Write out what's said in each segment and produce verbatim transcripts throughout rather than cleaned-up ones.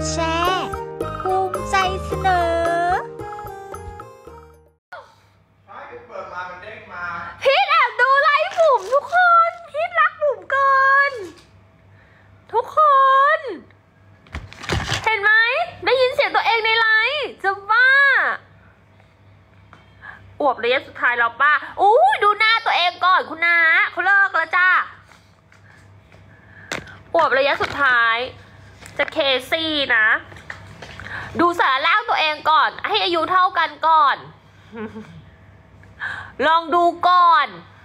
แชร์ภูมิใจเสนอพีทแอบดูไลฟ์บุ๋มทุกคนพีทรักบุ๋มเกินทุกคนเห็นไหมได้ยินเสียงตัวเองในไลฟ์จะบ้าอวบระยะสุดท้ายแล้วป้าอู้ดูหน้าตัวเองก่อนคุณนาเขาเลิกแล้วจ้าอวบระยะสุดท้ายจะเคซี่นะดูสารล่างตัวเองก่อนให้อายุเท่ากันก่อนลองดูก่อน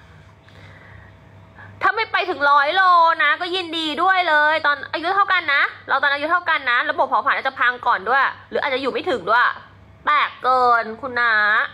ถ้าไม่ไปถึงร้อยโลนะก็ยินดีด้วยเลยตอนอายุเท่ากันนะเราตอนอายุเท่ากันนะระบบเผาผลาญอาจจะพังก่อนด้วยหรืออาจจะอยู่ไม่ถึงด้วยแปลกเกินคุณนา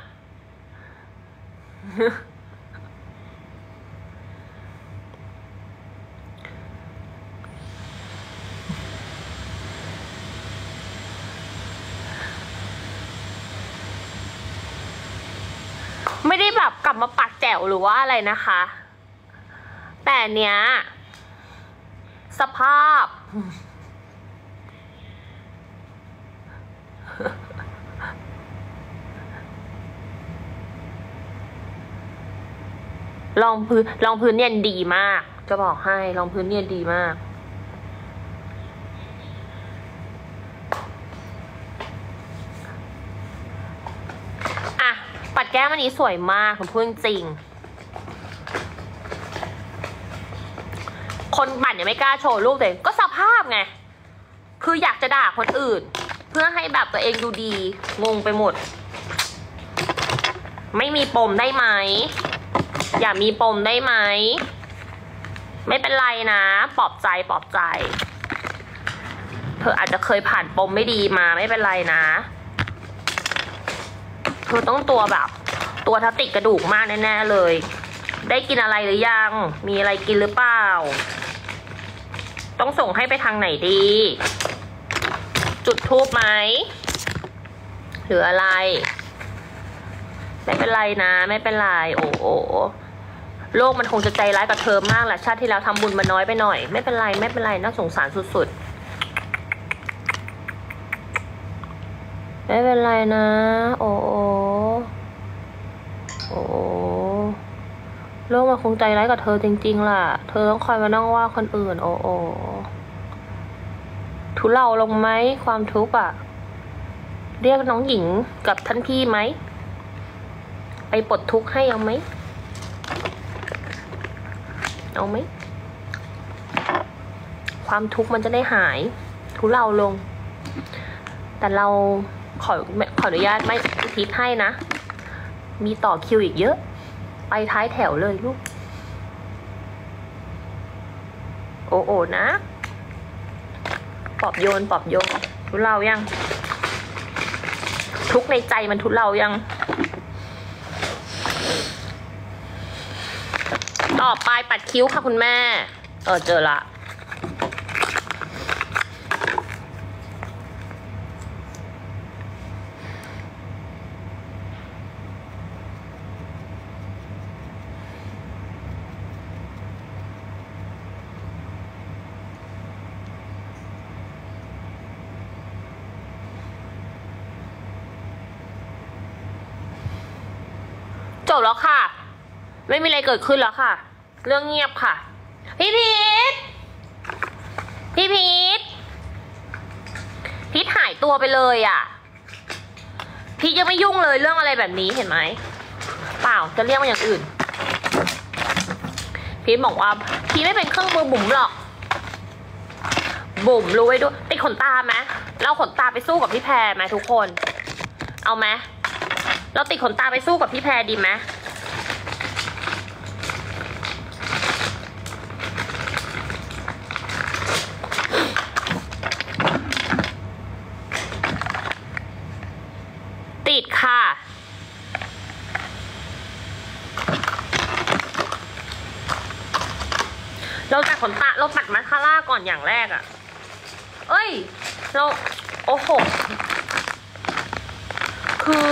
ไม่ได้แบบกลับมาปักแจ๋วหรือว่าอะไรนะคะแต่เนี้ยสภาพลองพื้นลองพื้นเนียนดีมากจะบอกให้ลองพื้นเนียนดีมากอ่ะปัดแก้มอันนี้สวยมากผมพูดจริงคนปั่นยังไม่กล้าโชว์รูปเลยก็สภาพไงคืออยากจะด่าคนอื่นเพื่อให้แบบตัวเองดูดีงงไปหมดไม่มีปมได้ไหมอย่ามีปมได้ไหมไม่เป็นไรนะปลอบใจปลอบใจเธออาจจะเคยผ่านปมไม่ดีมาไม่เป็นไรนะเธอต้องตัวแบบตัวทัติดกระดูกมากแน่ๆเลยได้กินอะไรหรือยังมีอะไรกินหรือเปล่าต้องส่งให้ไปทางไหนดีจุดทูบไหมหรืออะไรไม่เป็นไรนะไม่เป็นไรโอ้โอโลกมันคงจะใจร้ายกับเธอมากแหละชาติที่แล้วทำบุญมาน้อยไปหน่อยไม่เป็นไรไม่เป็นไรน่าสงสารสุดๆไม่เป็นไรนะโอ้โอโอ้โลกมันคงใจร้ายกับเธอจริงๆล่ะเธอต้องคอยมานั่งว่าคนอื่นโอ้โอทุเลาลงไหมความทุกข์อ่ะเรียกน้องหญิงกับท่านพี่ไหมไปปลดทุกข์ให้เอาไหมเอาไหมความทุกข์มันจะได้หายทุเลาลงแต่เราขอขออนุญาตไม่ทิศให้นะมีต่อคิวอีกเยอะไปท้ายแถวเลยลูกโอ้โอนะปอบโยนปอบโยนทุเลายังทุกในใจมันทุเลายังต่อไปปัดคิ้วค่ะคุณแม่เออเจอละจบแล้วค่ะไม่มีอะไรเกิดขึ้นแล้วค่ะเรื่องเงียบค่ะพี่พีทพี่พีทพีทหายตัวไปเลยอ่ะพีทยังไม่ยุ่งเลยเรื่องอะไรแบบนี้เห็นไหมเปล่าจะเรียกมันอย่างอื่นพีทบอกว่าพีทไม่เป็นเครื่องมือบุ๋มหรอกบุ๋มรู้ไว้ด้วยติดขนตาไหมเราขนตาไปสู้กับพี่แพรไหมทุกคนเอาไหมเราติดขนตาไปสู้กับพี่แพรดีไหมติดค่ะเราตัดขนตาเราตัดมาสคาร่าก่อนอย่างแรกอะเอ้ยเราโอ้โหคือ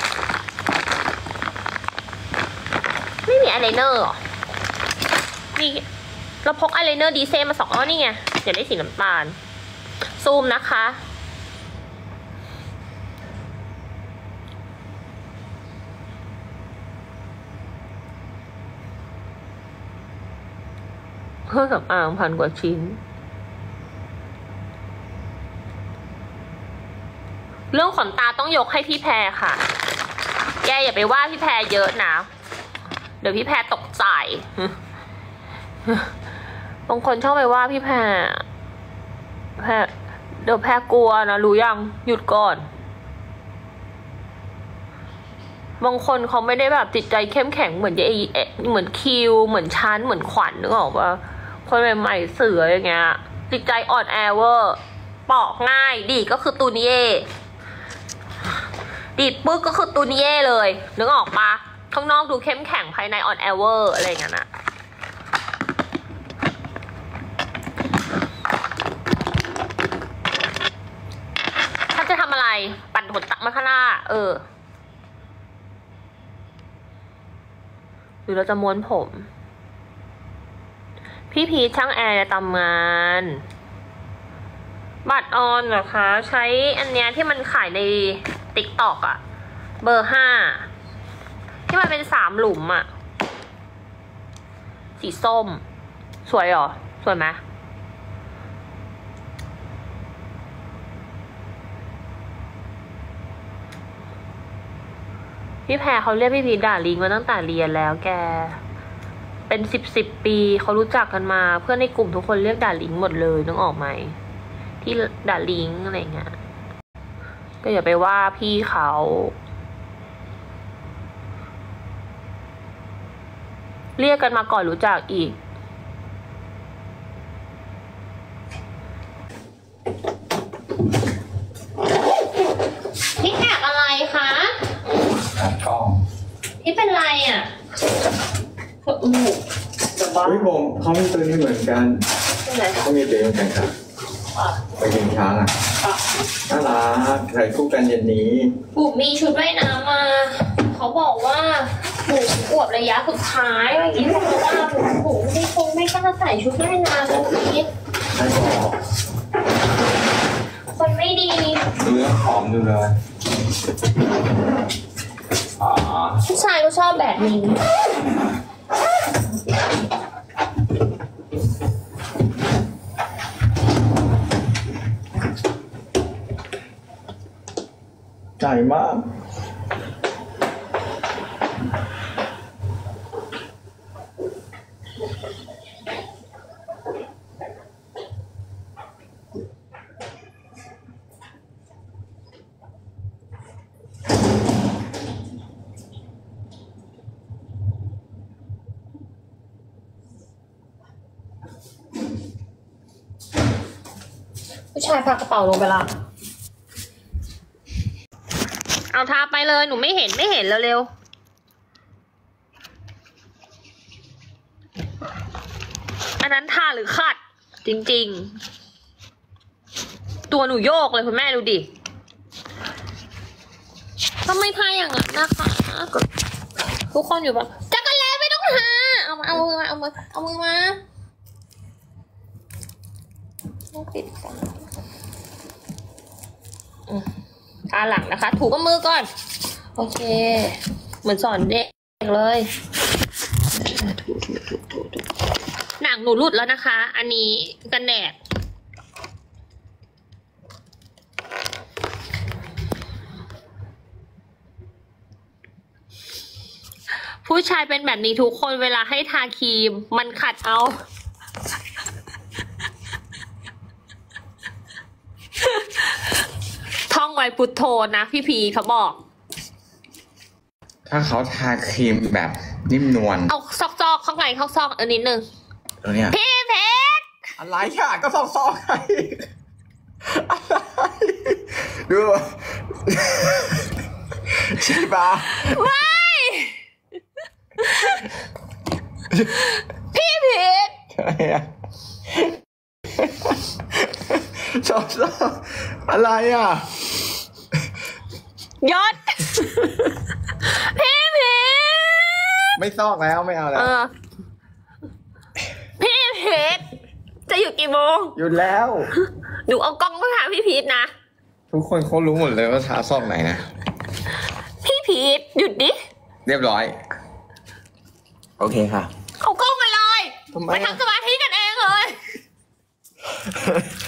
ไม่มีอายไลเนอร์หรอมีเราพกอายไลเนอร์ดีเซลมาสองอ๋อนี่ไงอยากได้สีน้ำตาลซูมนะคะเครื่องสำอางพันกว่าชิ้นเรื่องขนตาต้องยกให้พี่แพรค่ะแกอย่าไปว่าพี่แพรเยอะนะเดี๋ยวพี่แพรตกใจบางคนชอบไปว่าพี่แพรแพรเดี๋ยวแพรกลัวนะรู้ยังหยุดก่อนบางคนเขาไม่ได้แบบจิตใจเข้มแข็งเหมือนไอเหมือนคิวเหมือนชั้นเหมือนขวัญนึกออกปะคนใหม่ๆเสืออย่างเงี้ยจิตใจอ่อนแอเวอร์ปอกง่ายดีก็คือตูนิเย่ดีดปึ๊กก็คือตูนิเย่เลยนึกออกปะข้างนอกดูเข้มแข็งภายในอ่อนแอเวอร์อะไรอย่างเงี้ยนะถ้าจะทำอะไรปั่นขนตามาข้างหน้าเออหรือเราจะม้วนผมพี่พีชช่างแอร์จะทำงานบัตรออนเหรอคะใช้อันเนี้ยที่มันขายในติ๊กต็อกอะเบอร์ห้าที่มันเป็นสามหลุมอะสีส้มสวยเหรอสวยไหมพี่แพรเขาเรียกพี่พีชด่าลิงมาตั้งแต่เรียนแล้วแกเป็นสิบสิบปีเขารู้จักกันมาเพื่อนในกลุ่มทุกคนเรียกด่าลิงหมดเลยนึกออกไหมที่ด่าลิงอะไรเงี้ยก็อย่าไปว่าพี่เขาเรียกกันมาก่อนรู้จักอีกพี่แขกอะไรคะกล้องพี่เป็นไรอ่ะอืมวิผมเขามีตัวนี้เหมือนกันเขามีตัวเหมือนกันครับไปกินช้างอ่ะน่ารักใส่คู่กันเย็นนี้บุ๋มมีชุดว่ายน้ำมาเขาบอกว่าบุ๋มอวบระยะสุดท้ายเมื่อกี้เขาบอกว่าบุ๋มบุ๋มไม่คงไม่กล้าใส่ชุดว่ายน้ำแล้วคิดไม่บอกคนไม่ดีดูแล้วผอมดูเลยผู้ชายก็ชอบแบบนี้ใหญ่มากผู้ชายพากระเป๋าลงไปละเอาทาไปเลยหนูไม่เห็นไม่เห็นเร็วๆอันนั้นทาหรือขัดจริงๆตัวหนูโยกเลยคุณแม่ดูดิทำไมทาอย่างนั้นนะคะทุกคนอยู่แบบจักรแลไม่ต้องทาเอามาเอามือมาเอามือเอามือมาต้องปิดก่อนทาหลังนะคะถูกับมือก่อนโอเคเหมือนสอนเด็กเลยถูถูถูถูถูหนังหนูหลุดแล้วนะคะอันนี้กันแดดผู้ชายเป็นแบบนี้ทุกคนเวลาให้ทาครีมมันขัดเอาท่องไว้พุทโธนะพี่พีเขาบอกถ้าเขาทาครีมแบบนิ่มนวลเอาซอกซอกข้างในข้างซอกอันนิดนึงตรงเนี้ยพี่เพชรอะไรค่ะก็ซอกซอกไงอะไรดูใช่ปะไม่พี่เพชรอะไรอะชอบชอบอะไรอ่ะยศพี่เพชรไม่ซอกแล้วไม่เอาแล้วพี่เพชรจะหยุดกี่โมงหยุดแล้วหนูเอากล้องมาหาพี่พีชนะทุกคนเขารู้หมดเลยว่าทาซอกไหนนะพี่พีชหยุดดิเรียบร้อยโอเคค่ะเอากล้องมาเลยมาทำสมาธิกันเองเลย